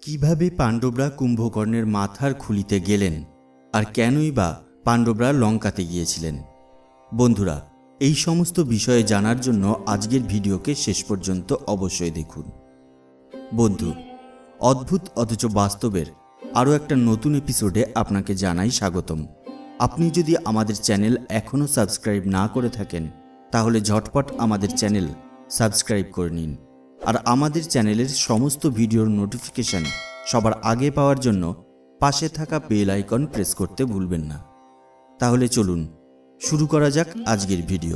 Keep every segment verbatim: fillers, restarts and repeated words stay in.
কিভাবে পাণ্ডবরা কুম্ভকর্ণের মাথার খুলিতে গেলেন আর কেনই বা পাণ্ডবরা লঙ্কাতে গিয়েছিলেন। বন্ধুরা, এই সমস্ত বিষয়ে জানার জন্য আজকের ভিডিওকে শেষ পর্যন্ত অবশ্যই দেখুন। বন্ধু, অদ্ভুত অথচ বাস্তবের আরও একটা নতুন এপিসোডে আপনাকে জানাই স্বাগতম। আপনি যদি আমাদের চ্যানেল এখনও সাবস্ক্রাইব না করে থাকেন তাহলে ঝটপট আমাদের চ্যানেল সাবস্ক্রাইব করে নিন, আর আমাদের চ্যানেলের সমস্ত ভিডিওর নোটিফিকেশন সবার আগে পাওয়ার জন্য পাশে থাকা বেল আইকন প্রেস করতে ভুলবেন না। তাহলে চলুন শুরু করা যাক আজকের ভিডিও।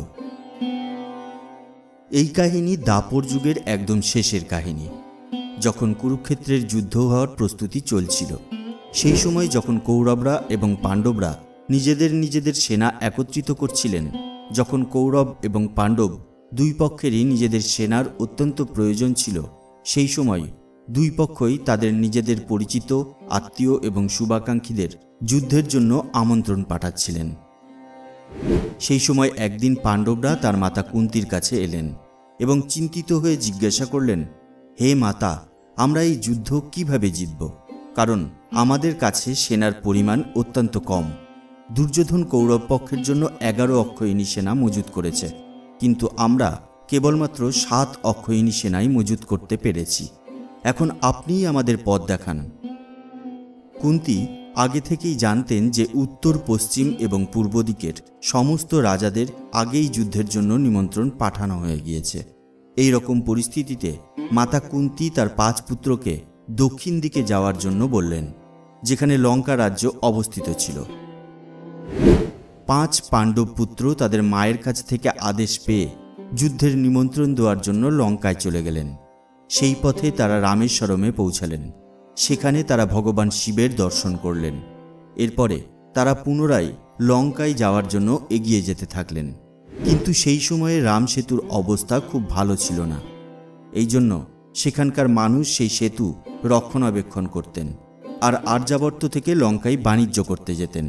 এই কাহিনী দাপর যুগের একদম শেষের কাহিনী, যখন কুরুক্ষেত্রের যুদ্ধ হওয়ার প্রস্তুতি চলছিল। সেই সময় যখন কৌরবরা এবং পাণ্ডবরা নিজেদের নিজেদের সেনা একত্রিত করছিলেন, যখন কৌরব এবং পাণ্ডব দুই পক্ষেরই নিজেদের সেনার অত্যন্ত প্রয়োজন ছিল, সেই সময় দুই পক্ষই তাদের নিজেদের পরিচিত আত্মীয় এবং শুভাকাঙ্ক্ষীদের যুদ্ধের জন্য আমন্ত্রণ পাঠাচ্ছিলেন। সেই সময় একদিন পাণ্ডবরা তার মাতা কুন্তির কাছে এলেন এবং চিন্তিত হয়ে জিজ্ঞাসা করলেন, হে মাতা, আমরা এই যুদ্ধ কিভাবে জিতব? কারণ আমাদের কাছে সেনার পরিমাণ অত্যন্ত কম। দুর্যোধন কৌরব পক্ষের জন্য এগারো অক্ষয়িনী সেনা মজুত করেছে, কিন্তু আমরা কেবলমাত্র সাত অক্ষয়িনী সেনাই মজুত করতে পেরেছি। এখন আপনিই আমাদের পথ দেখান। কুন্তি আগে থেকেই জানতেন যে উত্তর, পশ্চিম এবং পূর্ব দিকের সমস্ত রাজাদের আগেই যুদ্ধের জন্য নিমন্ত্রণ পাঠানো হয়ে গিয়েছে। এই রকম পরিস্থিতিতে মাতা কুন্তি তার পাঁচ পুত্রকে দক্ষিণ দিকে যাওয়ার জন্য বললেন, যেখানে লঙ্কা রাজ্য অবস্থিত ছিল। পাঁচ পাণ্ডব পুত্র তাদের মায়ের কাছ থেকে আদেশ পেয়ে যুদ্ধের নিমন্ত্রণ দেওয়ার জন্য লঙ্কায় চলে গেলেন। সেই পথে তারা রামেশ্বরমে পৌঁছালেন। সেখানে তারা ভগবান শিবের দর্শন করলেন। এরপরে তারা পুনরায় লঙ্কায় যাওয়ার জন্য এগিয়ে যেতে থাকলেন। কিন্তু সেই সময়ে রাম সেতুর অবস্থা খুব ভালো ছিল না। এই জন্য সেখানকার মানুষ সেই সেতু রক্ষণাবেক্ষণ করতেন আর আর্যাবর্ত থেকে লঙ্কায় বাণিজ্য করতে যেতেন।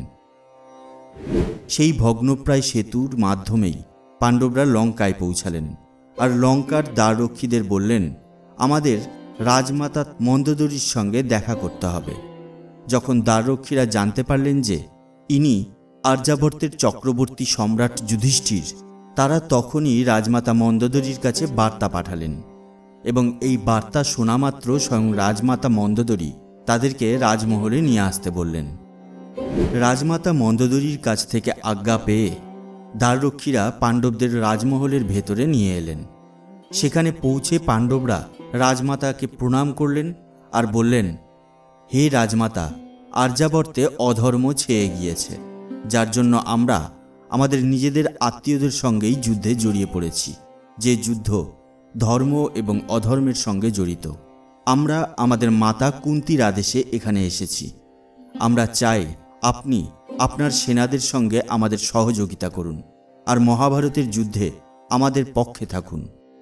সেই ভগ্নপ্রায় সেতুর মাধ্যমেই পাণ্ডবরা লঙ্কায় পৌঁছালেন আর লঙ্কার দ্বাররক্ষীদের বললেন, আমাদের রাজমাতা মন্দোদরীর সঙ্গে দেখা করতে হবে। যখন দ্বাররক্ষীরা জানতে পারলেন যে ইনি আর্যাবর্তের চক্রবর্তী সম্রাট যুধিষ্ঠির, তারা তখনই রাজমাতা মন্দোদরীর কাছে বার্তা পাঠালেন এবং এই বার্তা শোনা মাত্র স্বয়ং রাজমাতা মন্দোদরী তাদেরকে রাজমহলে নিয়ে আসতে বললেন। রাজমাতা মন্দোদরীর কাছ থেকে আজ্ঞা পেয়ে দ্বাররক্ষীরা পাণ্ডবদের রাজমহলের ভেতরে নিয়ে এলেন। সেখানে পৌঁছে পাণ্ডবরা রাজমাতাকে প্রণাম করলেন আর বললেন, হে রাজমাতা, আর্যাবর্তে অধর্ম ছেয়ে গিয়েছে, যার জন্য আমরা আমাদের নিজেদের আত্মীয়দের সঙ্গেই যুদ্ধে জড়িয়ে পড়েছি, যে যুদ্ধ ধর্ম এবং অধর্মের সঙ্গে জড়িত। আমরা আমাদের মাতা কুন্তির আদেশে এখানে এসেছি। আমরা চাই আপনি আপনার সেনাদের সঙ্গে আমাদের সহযোগিতা করুন আর মহাভারতের যুদ্ধে আমাদের পক্ষে থাকুন।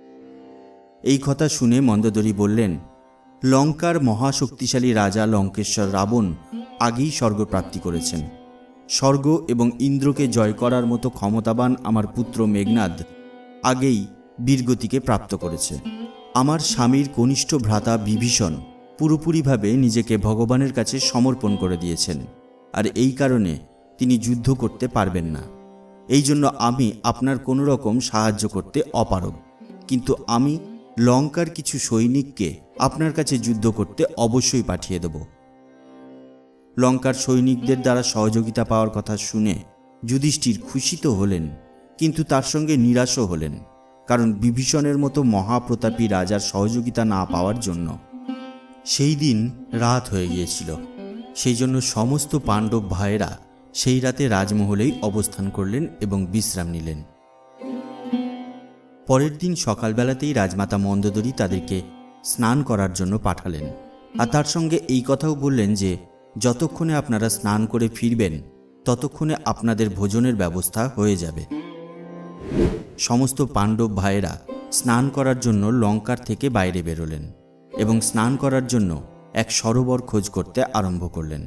এই কথা শুনে মন্দোদরী বললেন, লঙ্কার মহাশক্তিশালী রাজা লঙ্কেশ্বর রাবণ আগেই স্বর্গপ্রাপ্তি করেছেন। স্বর্গ এবং ইন্দ্রকে জয় করার মতো ক্ষমতাবান আমার পুত্র মেঘনাদ আগেই বীরগতিকে প্রাপ্ত করেছে। আমার স্বামীর কনিষ্ঠ ভ্রাতা বিভীষণ পুরোপুরিভাবে নিজেকে ভগবানের কাছে সমর্পণ করে দিয়েছেন, আর এই কারণে তিনি যুদ্ধ করতে পারবেন না। এই জন্য আমি আপনার কোনো রকম সাহায্য করতে অপারগ, কিন্তু আমি লঙ্কার কিছু সৈনিককে আপনার কাছে যুদ্ধ করতে অবশ্যই পাঠিয়ে দেব। লঙ্কার সৈনিকদের দ্বারা সহযোগিতা পাওয়ার কথা শুনে যুধিষ্ঠির খুশি তো হলেন, কিন্তু তার সঙ্গে নিরাশও হলেন, কারণ বিভীষণের মতো মহাপ্রতাপী রাজার সহযোগিতা না পাওয়ার জন্য। সেই দিন রাত হয়ে গিয়েছিল। সেই জন্য সমস্ত পাণ্ডব ভাইয়েরা সেই রাতে রাজমহলেই অবস্থান করলেন এবং বিশ্রাম নিলেন। পরের দিন সকালবেলাতেই রাজমাতা মন্দোদরী তাদেরকে স্নান করার জন্য পাঠালেন, আর তার সঙ্গে এই কথাও বললেন যে যতক্ষণে আপনারা স্নান করে ফিরবেন ততক্ষণে আপনাদের ভোজনের ব্যবস্থা হয়ে যাবে। সমস্ত পাণ্ডব ভাইয়েরা স্নান করার জন্য লঙ্কার থেকে বাইরে বেরোলেন এবং স্নান করার জন্য এক সরোবর খোঁজ করতে আরম্ভ করলেন।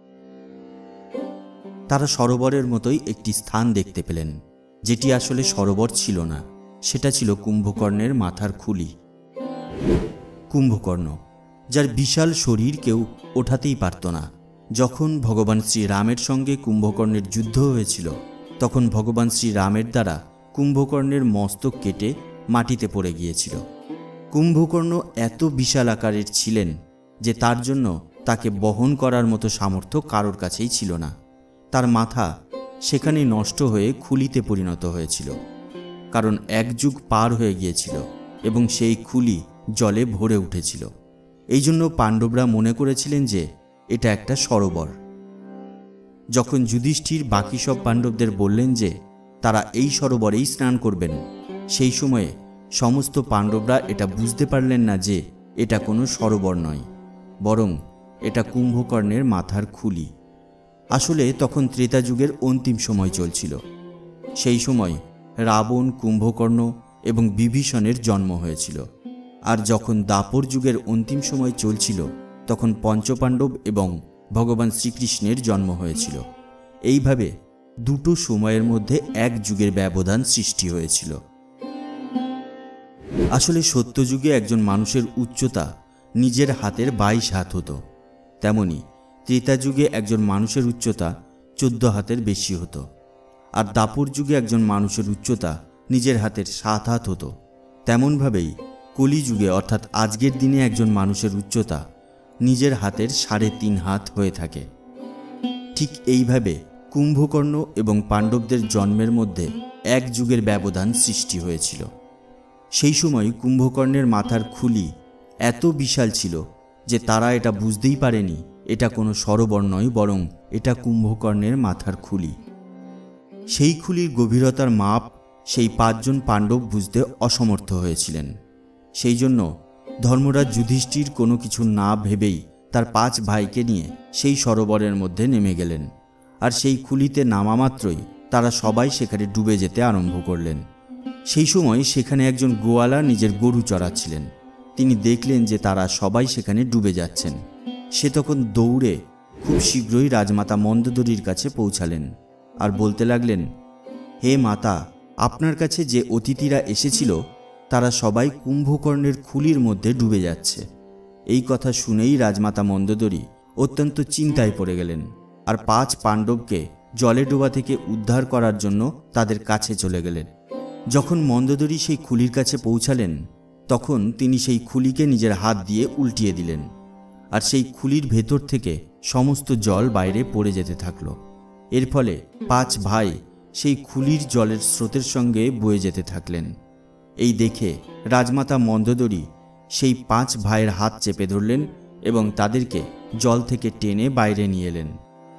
তারা সরোবরের মতোই একটি স্থান দেখতে পেলেন, যেটি আসলে সরোবর ছিল না, সেটা ছিল কুম্ভকর্ণের মাথার খুলি। কুম্ভকর্ণ যার বিশাল শরীর কেউ ওঠাতেই পারত না। যখন ভগবান শ্রীরামের সঙ্গে কুম্ভকর্ণের যুদ্ধ হয়েছিল, তখন ভগবান শ্রীরামের দ্বারা কুম্ভকর্ণের মস্তক কেটে মাটিতে পড়ে গিয়েছিল। কুম্ভকর্ণ এত বিশাল আকারের ছিলেন যে তার জন্য তাকে বহন করার মতো সামর্থ্য কারোর কাছেই ছিল না। তার মাথা সেখানে নষ্ট হয়ে খুলিতে পরিণত হয়েছিল, কারণ এক যুগ পার হয়ে গিয়েছিল এবং সেই খুলি জলে ভরে উঠেছিল। এই জন্য পাণ্ডবরা মনে করেছিলেন যে এটা একটা সরোবর। যখন যুধিষ্ঠির বাকি সব পাণ্ডবদের বললেন যে তারা এই সরোবরেই স্নান করবেন, সেই সময়ে সমস্ত পাণ্ডবরা এটা বুঝতে পারলেন না যে এটা কোনো সরোবর নয়, বরং এটা কুম্ভকর্ণের মাথার খুলি। আসলে তখন ত্রেতা যুগের অন্তিম সময় চলছিল। সেই সময় রাবণ, কুম্ভকর্ণ এবং বিভীষণের জন্ম হয়েছিল। আর যখন দ্বাপর যুগের অন্তিম সময় চলছিল, তখন পঞ্চপাণ্ডব এবং ভগবান শ্রীকৃষ্ণের জন্ম হয়েছিল। এইভাবে দুটো সময়ের মধ্যে এক যুগের ব্যবধান সৃষ্টি হয়েছিল। আসলে সত্যযুগে একজন মানুষের উচ্চতা নিজের হাতের বাইশ হাত হতো, তেমনি ত্রেতা যুগে একজন মানুষের উচ্চতা চোদ্দ হাতের বেশি হতো। আর দাপর যুগে একজন মানুষের উচ্চতা নিজের হাতের সাত হাত হতো। তেমনভাবেই কলিযুগে অর্থাৎ আজকের দিনে একজন মানুষের উচ্চতা নিজের হাতের সাড়ে তিন হাত হয়ে থাকে। ঠিক এইভাবে কুম্ভকর্ণ এবং পাণ্ডবদের জন্মের মধ্যে এক যুগের ব্যবধান সৃষ্টি হয়েছিল। সেই সময় কুম্ভকর্ণের মাথার খুলি এত বিশাল ছিল যে তারা এটা বুঝতেই পারেনি এটা কোনো সরোবর নয়, বরং এটা কুম্ভকর্ণের মাথার খুলি। সেই খুলির গভীরতার মাপ সেই পাঁচজন পাণ্ডব বুঝতে অসমর্থ হয়েছিলেন। সেই জন্য ধর্মরাজ যুধিষ্ঠির কোনো কিছু না ভেবেই তার পাঁচ ভাইকে নিয়ে সেই সরোবরের মধ্যে নেমে গেলেন। আর সেই খুলিতে নামা মাত্রই তারা সবাই সেখানে ডুবে যেতে আরম্ভ করলেন। সেই সময় সেখানে একজন গোয়ালা নিজের গরু চড়াচ্ছিলেন। তিনি দেখলেন যে তারা সবাই সেখানে ডুবে যাচ্ছেন। সে তখন দৌড়ে খুব শীঘ্রই রাজমাতা মন্দোদরীর কাছে পৌঁছালেন আর বলতে লাগলেন, হে মাতা, আপনার কাছে যে অতিথিরা এসেছিল তারা সবাই কুম্ভকর্ণের খুলির মধ্যে ডুবে যাচ্ছে। এই কথা শুনেই রাজমাতা মন্দোদরী অত্যন্ত চিন্তায় পড়ে গেলেন আর পাঁচ পাণ্ডবকে জলে ডোবা থেকে উদ্ধার করার জন্য তাদের কাছে চলে গেলেন। যখন মন্দোদরী সেই খুলির কাছে পৌঁছালেন, তখন তিনি সেই খুলিকে নিজের হাত দিয়ে উল্টিয়ে দিলেন আর সেই খুলির ভেতর থেকে সমস্ত জল বাইরে পড়ে যেতে থাকলো। এর ফলে পাঁচ ভাই সেই খুলির জলের স্রোতের সঙ্গে বয়ে যেতে থাকলেন। এই দেখে রাজমাতা মন্দোদরী সেই পাঁচ ভাইয়ের হাত চেপে ধরলেন এবং তাদেরকে জল থেকে টেনে বাইরে নিয়ে এলেন।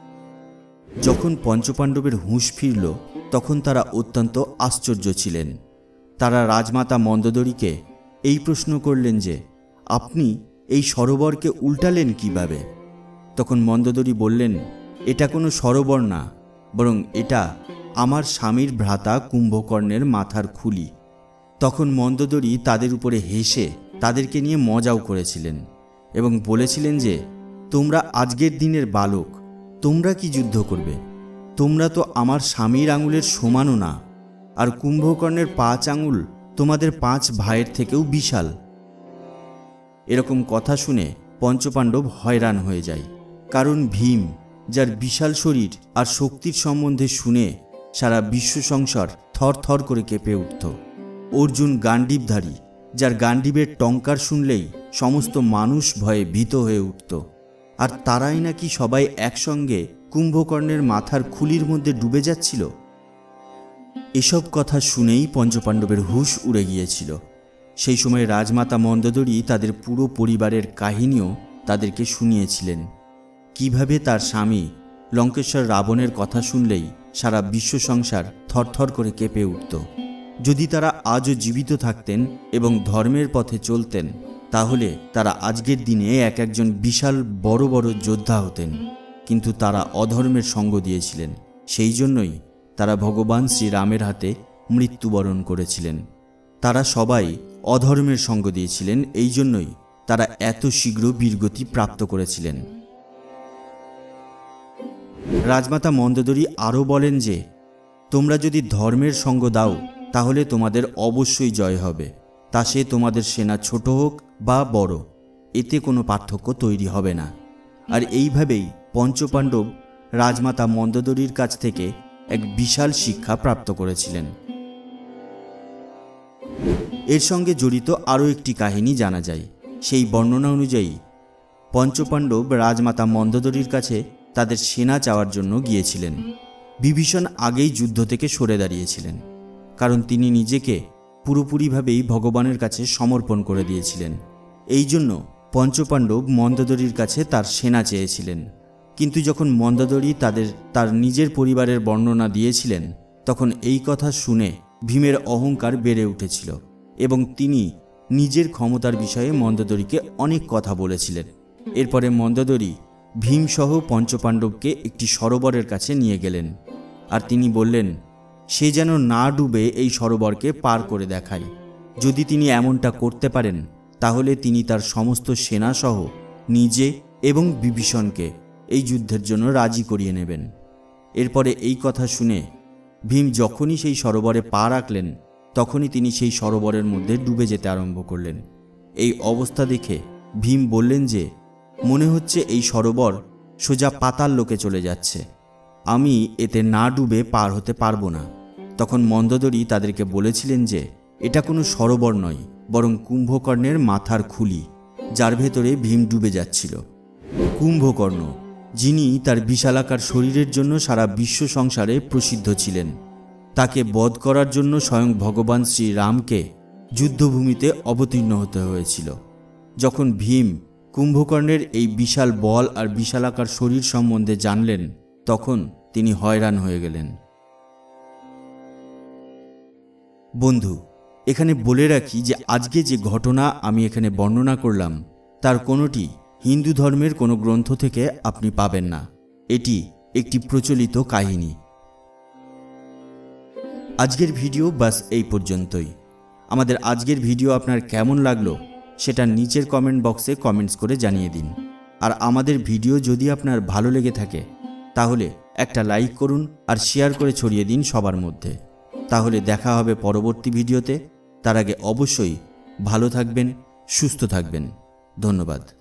যখন পঞ্চপাণ্ডবের হুঁশ ফিরল, তখন তারা অত্যন্ত আশ্চর্য ছিলেন। তারা রাজমাতা মন্দোদরীকে এই প্রশ্ন করলেন যে আপনি এই সরোবরকে উল্টালেন কিভাবে? তখন মন্দোদরী বললেন, এটা কোনো সরোবর না, বরং এটা আমার স্বামীর ভ্রাতা কুম্ভকর্ণের মাথার খুলি। তখন মন্দোদরী তাদের উপরে হেসে তাদেরকে নিয়ে মজাও করেছিলেন এবং বলেছিলেন যে তোমরা আজকের দিনের বালক, তোমরা কি যুদ্ধ করবে? তোমরা তো আমার স্বামীর আঙুলের সমানও না, আর কুম্ভকর্ণের পাঁচ আঙুল তোমাদের পাঁচ ভাইয়ের থেকেও বিশাল। এরকম কথা শুনে পঞ্চপাণ্ডব হয়রান হয়ে যায়, কারণ ভীম, যার বিশাল শরীর আর শক্তির সম্বন্ধে শুনে সারা বিশ্ব সংসার থর থর করে কেঁপে উঠত। অর্জুন গান্ডীবধারী, যার গান্ডীবের টঙ্কার শুনলেই সমস্ত মানুষ ভয়ে ভীত হয়ে উঠত। আর তারাই নাকি সবাই একসঙ্গে কুম্ভকর্ণের মাথার খুলির মধ্যে ডুবে যাচ্ছিল। এসব কথা শুনেই পঞ্চপাণ্ডবের হুঁশ উড়ে গিয়েছিল। সেই সময় রাজমাতা মন্দোদরী তাদের পুরো পরিবারের কাহিনীও তাদেরকে শুনিয়েছিলেন। কিভাবে তার স্বামী লঙ্কেশ্বর রাবণের কথা শুনলেই সারা বিশ্ব সংসার থরথর করে কেঁপে উঠত। যদি তারা আজও জীবিত থাকতেন এবং ধর্মের পথে চলতেন, তাহলে তারা আজকের দিনে এক একজন বিশাল বড় বড় যোদ্ধা হতেন। কিন্তু তারা অধর্মের সঙ্গ দিয়েছিলেন, সেই জন্যই তারা ভগবান শ্রীরামের হাতে মৃত্যুবরণ করেছিলেন। তারা সবাই অধর্মের সঙ্গ দিয়েছিলেন, এই জন্যই তারা এত শীঘ্র বীরগতি প্রাপ্ত করেছিলেন। রাজমাতা মন্দোদরী আরও বলেন যে তোমরা যদি ধর্মের সঙ্গ দাও তাহলে তোমাদের অবশ্যই জয় হবে, তা সে তোমাদের সেনা ছোট হোক বা বড়। এতে কোনো পার্থক্য তৈরি হবে না। আর এইভাবেই পঞ্চপাণ্ডব রাজমাতা মন্দোদরীর কাছ থেকে এক বিশাল শিক্ষা প্রাপ্ত করেছিলেন। এর সঙ্গে জড়িত আরও একটি কাহিনী জানা যায়। সেই বর্ণনা অনুযায়ী পঞ্চপাণ্ডব রাজমাতা মন্দোদরীর কাছে তাদের সেনা চাওয়ার জন্য গিয়েছিলেন। বিভীষণ আগেই যুদ্ধ থেকে সরে দাঁড়িয়েছিলেন, কারণ তিনি নিজেকে পুরোপুরিভাবেই ভগবানের কাছে সমর্পণ করে দিয়েছিলেন। এই জন্য পঞ্চপাণ্ডব মন্দোদরীর কাছে তার সেনা চেয়েছিলেন। কিন্তু যখন মন্দোদরী তাদের তার নিজের পরিবারের বর্ণনা দিয়েছিলেন, তখন এই কথা শুনে ভীমের অহংকার বেড়ে উঠেছিল এবং তিনি নিজের ক্ষমতার বিষয়ে মন্দোদরীকে অনেক কথা বলেছিলেন। এরপরে মন্দোদরী ভীমসহ পঞ্চপাণ্ডবকে একটি সরোবরের কাছে নিয়ে গেলেন, আর তিনি বললেন সে যেন না ডুবে এই সরোবরকে পার করে দেখায়। যদি তিনি এমনটা করতে পারেন, তাহলে তিনি তার সমস্ত সেনাসহ নিজে এবং বিভীষণকে এই যুদ্ধের জন্য রাজি করিয়ে নেবেন। এরপরে এই কথা শুনে ভীম যখনই সেই সরোবরে পা রাখলেন, তখনই তিনি সেই সরোবরের মধ্যে ডুবে যেতে আরম্ভ করলেন। এই অবস্থা দেখে ভীম বললেন যে মনে হচ্ছে এই সরোবর সোজা পাতাল লোকে চলে যাচ্ছে, আমি এতে না ডুবে পার হতে পারবো না। তখন মন্দোদরী তাদেরকে বলেছিলেন যে এটা কোনো সরোবর নয়, বরং কুম্ভকর্ণের মাথার খুলি, যার ভেতরে ভীম ডুবে যাচ্ছিল। কুম্ভকর্ণ, যিনি তার বিশালাকার শরীরের জন্য সারা বিশ্ব সংসারে প্রসিদ্ধ ছিলেন, তাকে বধ করার জন্য স্বয়ং ভগবান শ্রীরামকে যুদ্ধভূমিতে অবতীর্ণ হতে হয়েছিল। যখন ভীম কুম্ভকর্ণের এই বিশাল বল আর বিশালাকার শরীর সম্বন্ধে জানলেন, তখন তিনি হয়রান হয়ে গেলেন। বন্ধু, এখানে বলে রাখি যে আজকে যে ঘটনা আমি এখানে বর্ণনা করলাম, তার কোনোটি হিন্দু ধর্মের কোনো গ্রন্থ থেকে আপনি পাবেন না। এটি একটি প্রচলিত কাহিনী। আজকের ভিডিও বাস এই পর্যন্তই। আমাদের আজকের ভিডিও আপনার কেমন লাগলো সেটা নিচের কমেন্ট বক্সে কমেন্টস করে জানিয়ে দিন। আর আমাদের ভিডিও যদি আপনার ভালো লেগে থাকে, তাহলে একটা লাইক করুন আর শেয়ার করে ছড়িয়ে দিন সবার মধ্যে। তাহলে দেখা হবে পরবর্তী ভিডিওতে। তার আগে অবশ্যই ভালো থাকবেন, সুস্থ থাকবেন। ধন্যবাদ।